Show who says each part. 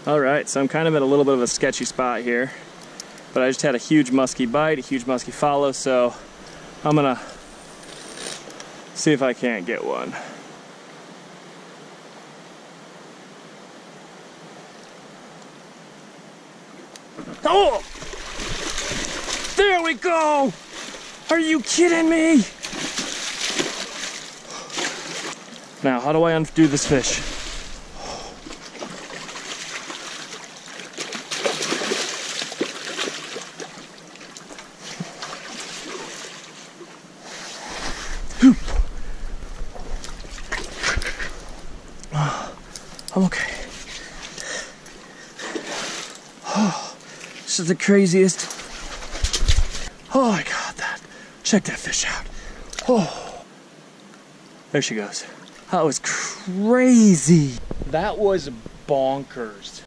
Speaker 1: Alright, so I'm kind of at a little bit of a sketchy spot here, but I just had a huge musky bite, a huge musky follow, so I'm gonna see if I can't get one. Oh! There we go! Are you kidding me? Now, how do I undo this fish? I'm okay. Oh, this is the craziest. Oh, I got that. Check that fish out. Oh, there she goes. That was crazy. That was bonkers.